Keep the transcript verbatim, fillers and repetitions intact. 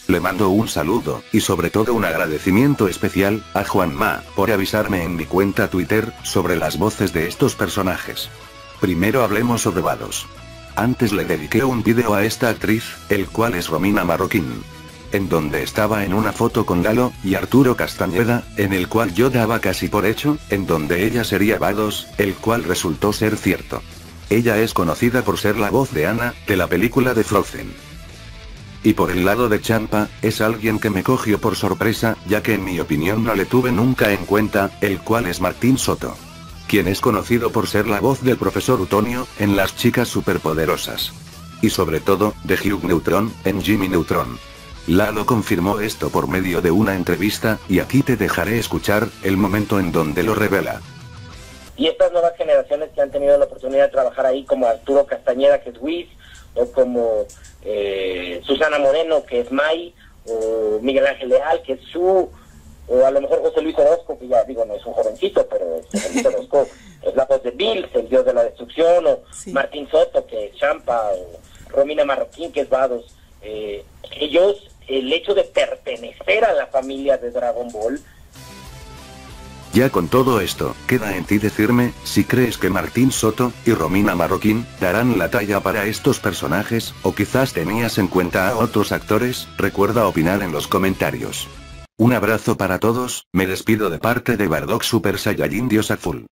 Le mando un saludo, y sobre todo un agradecimiento especial, a Juanma, por avisarme en mi cuenta Twitter, sobre las voces de estos personajes. Primero hablemos sobre Vados. Antes le dediqué un vídeo a esta actriz, el cual es Romina Marroquín. En donde estaba en una foto con Lalo, y Arturo Castañeda, en el cual yo daba casi por hecho, en donde ella sería Vados, el cual resultó ser cierto. Ella es conocida por ser la voz de Anna, de la película de Frozen. Y por el lado de Champa, es alguien que me cogió por sorpresa, ya que en mi opinión no le tuve nunca en cuenta, el cual es Martín Soto. Quien es conocido por ser la voz del profesor Utonio, en Las Chicas Superpoderosas. Y sobre todo, de Hugh Neutron, en Jimmy Neutron. Lalo confirmó esto por medio de una entrevista, y aquí te dejaré escuchar, el momento en donde lo revela. Y estas nuevas generaciones que han tenido la oportunidad de trabajar ahí, como Arturo Castañeda, que es Whis, o como eh, Susana Moreno, que es Mai, o Miguel Ángel Leal, que es Su, o a lo mejor José Luis Orozco, que ya digo, no es un jovencito, pero José Luis Orozco es la voz de Bills, el dios de la destrucción, o sí. Martín Soto, que es Champa, o Romina Marroquín, que es Vados. Eh, ellos, el hecho de pertenecer a la familia de Dragon Ball. Ya con todo esto, queda en ti decirme, si crees que Martín Soto, y Romina Marroquín, darán la talla para estos personajes, o quizás tenías en cuenta a otros actores. Recuerda opinar en los comentarios. Un abrazo para todos, me despido de parte de Bardock Super Saiyajin Dios Azul.